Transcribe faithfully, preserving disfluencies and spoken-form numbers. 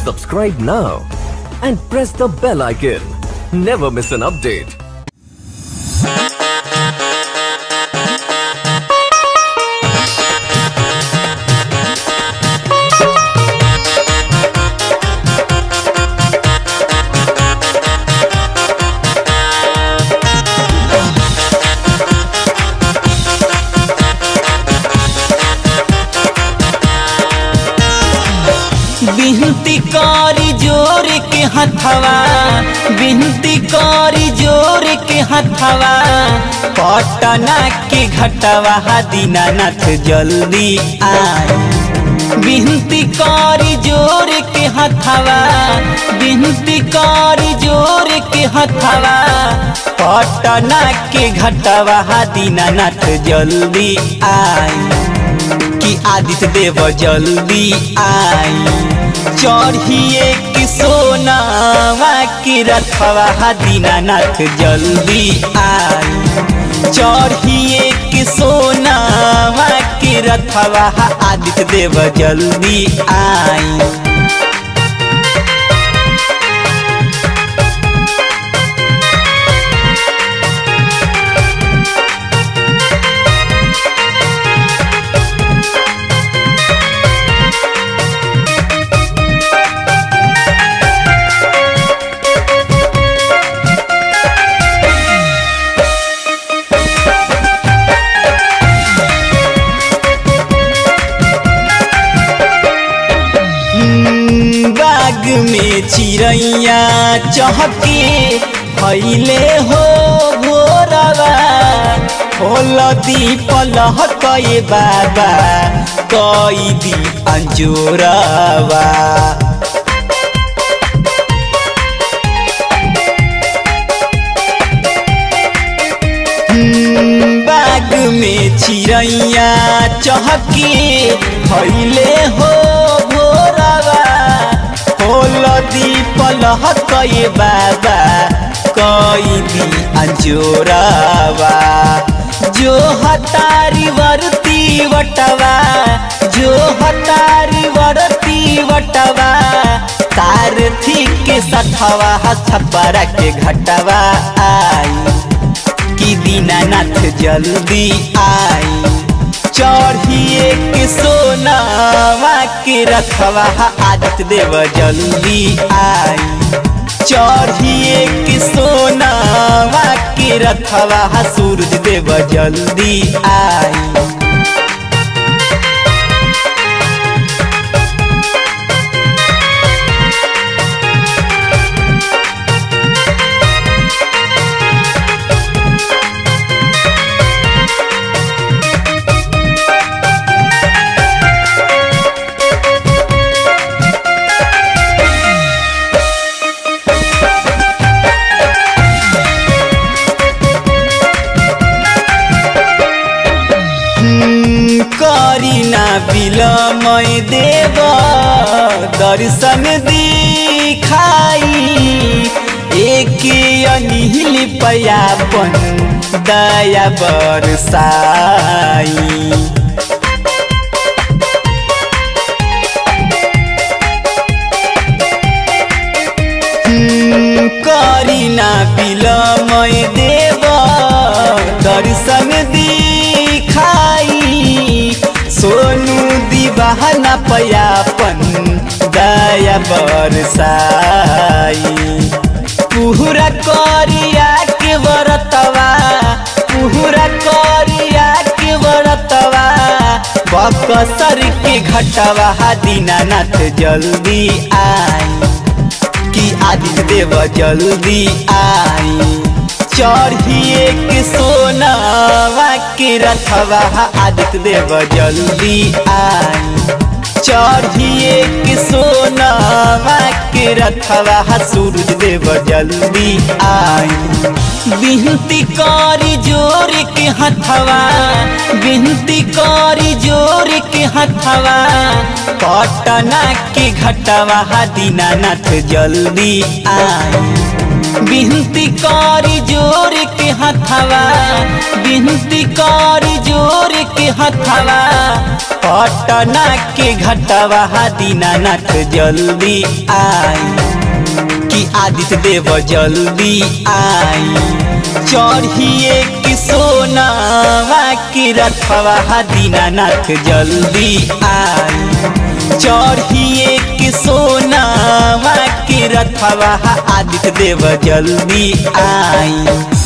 Subscribe now and press the bell icon. Never miss an update. बिनती करी जोर के हथवा, बिनती करी जोर के हथवा, पटना के घटवा दीनानाथ जल्दी आए। बिनती करी जोर के हथवा, बिनती करी जोर के हथवा, पटना के घटवा दीनानाथ जल्दी आए। कि आदित्य देव जल्दी आई, चढ़िए कि सोनावा की रथवा दीनानाथ जल्दी आई। चढ़िए कि सोनावा की रथवा आदित्य देव जल्दी आई। बाग में चिड़ैया चहके भइले हो भोरवा, होलदी पलहके बाबा कई दी अंजोरवा। बाग में चिड़ैया चहके भइले हो भोरवा, होलदी पलहके बाबा कई दी अंजोरवा। जो हतारी वरती वटवा, जो हतारी वरती वटवा, तारथी के सथवा छपरा के घटवा आई। कि दीनानाथ जल्दी आई, चढ़िए के सोनावा के रथवा आदित्य देव जल्दी आई। चढ़िए के सोनावा के रथवा सूरज देव जल्दी आई। करीना बिलमय देव दर्शन दिखाई, एक अनिहिल पयापन दया बरसाई। करीना बिलमय देव दर्शन दिखाई, सोनू दीवाना पयापन दया बरसाई। पूरा करिया के बरतवा, पूरा करिया के बरतवा, बक्सर के घटवा दीनानाथ जल्दी आई। कि आदित्य देव जल्दी आई, चढ़िए के सोनावा के रथवा आदित्य देव जल्दी आई। चढ़िए के सोनावा के रथवा सूरज देव जल्दी आई। बिनती करी जोर के हथवा, बिनती करी जोर के हथवा, पटना के घटवा दीनानाथ जल्दी आई। बिनती करी जोर के हथवा, बिनती करी जोर के हथवा, पटना के घटवा दीनानाथ जल्दी आई कि आदित्य देव जल्दी आई चढ़िए कि सोनावा की रथवा दीनानाथ जल्दी आई चढ़िए कि सोनावा की रथवा आदित्य देव जल्दी आई।